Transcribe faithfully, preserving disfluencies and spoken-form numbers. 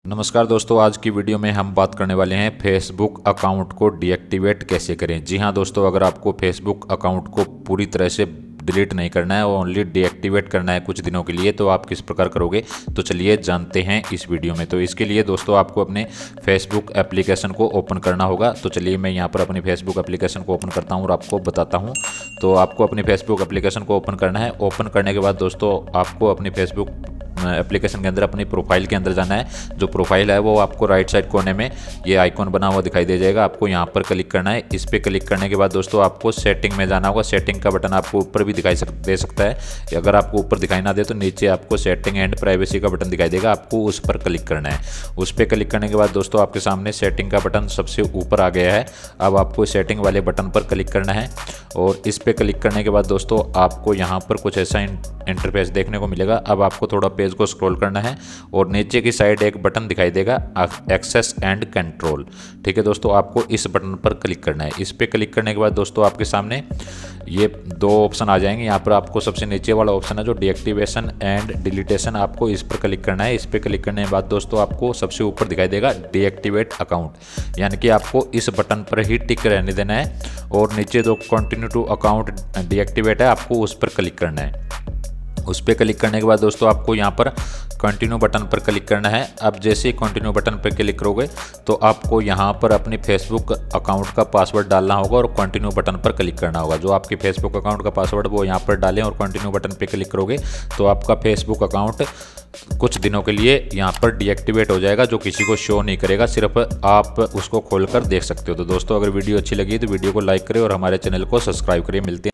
नमस्कार दोस्तों, आज की वीडियो में हम बात करने वाले हैं फेसबुक अकाउंट को डीएक्टिवेट कैसे करें। जी हां दोस्तों, अगर आपको फेसबुक अकाउंट को पूरी तरह से डिलीट नहीं करना है और ओनली डीएक्टिवेट करना है कुछ दिनों के लिए, तो आप किस प्रकार करोगे, तो चलिए जानते हैं इस वीडियो में। तो इसके लिए दोस्तों आपको अपने फेसबुक एप्लीकेशन को ओपन करना होगा। तो चलिए मैं यहाँ पर अपनी फेसबुक एप्लीकेशन को ओपन करता हूँ और आपको बताता हूँ। तो आपको अपनी फेसबुक एप्लीकेशन को ओपन करना है। ओपन करने के बाद दोस्तों आपको अपनी फेसबुक एप्लीकेशन के अंदर अपनी प्रोफाइल के अंदर जाना है। जो प्रोफाइल है वो आपको राइट साइड कोने में ये आइकॉन बना हुआ दिखाई दे जाएगा, आपको यहाँ पर क्लिक करना है। इस पर क्लिक करने के बाद दोस्तों आपको सेटिंग में जाना होगा। सेटिंग का बटन आपको ऊपर भी दिखाई सक, दे सकता है। अगर आपको ऊपर दिखाई ना दे तो नीचे आपको सेटिंग एंड प्राइवेसी का बटन दिखाई देगा, आपको उस पर क्लिक करना है। उस पर क्लिक करने के बाद दोस्तों आपके सामने सेटिंग का बटन सबसे ऊपर आ गया है। अब आपको सेटिंग वाले बटन पर क्लिक करना है और इस पर क्लिक करने के बाद दोस्तों आपको यहाँ पर कुछ ऐसा इंटरफेस देखने को मिलेगा। अब आपको थोड़ा पेज को स्क्रॉल करना है और नीचे की साइड एक बटन दिखाई देगा एक्सेस एंड कंट्रोल। ठीक है दोस्तों, आपको इस बटन पर क्लिक करना है। इस पे क्लिक करने के बाद दोस्तों आपके सामने ये दो ऑप्शन आ जाएंगे। यहाँ पर आपको सबसे नीचे वाला ऑप्शन है जो डीएक्टिवेशन एंड डिलीटेशन, आपको इस पर क्लिक करना है। इस पे क्लिक करने के बाद दोस्तों आपको सबसे ऊपर दिखाई देगा डीएक्टिवेट अकाउंट, यानी कि आपको इस बटन पर ही टिक रहने देना है और नीचे जो कंटिन्यू टू अकाउंट डीएक्टिवेट है आपको उस पर क्लिक करना है। उस पर क्लिक करने के बाद दोस्तों आपको यहाँ पर कंटिन्यू बटन पर क्लिक करना है। अब जैसे ही कंटिन्यू बटन पर क्लिक करोगे तो आपको यहाँ पर अपनी फेसबुक अकाउंट का पासवर्ड डालना होगा और कंटिन्यू बटन पर क्लिक करना होगा। जो आपकी फेसबुक अकाउंट का पासवर्ड वो यहाँ पर डालें और कंटिन्यू बटन पर क्लिक करोगे तो आपका फेसबुक अकाउंट कुछ दिनों के लिए यहाँ पर डीएक्टिवेट हो जाएगा, जो किसी को शो नहीं करेगा, सिर्फ आप उसको खोलकर देख सकते हो। तो दोस्तों अगर वीडियो अच्छी लगी तो वीडियो को लाइक करें और हमारे चैनल को सब्सक्राइब करें। मिलते हैं